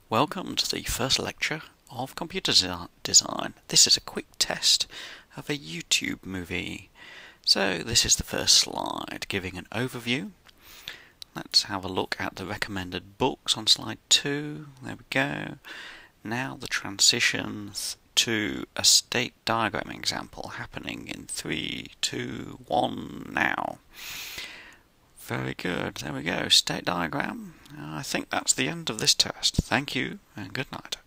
Welcome to the first lecture of computer design. This is a quick test of a YouTube movie. So this is the first slide giving an overview. Let's have a look at the recommended books on slide 2. There we go. Now the transitions to a state diagram example happening in 3, 2, 1 now. Very good, there we go, state diagram. I think that's the end of this test. Thank you and good night.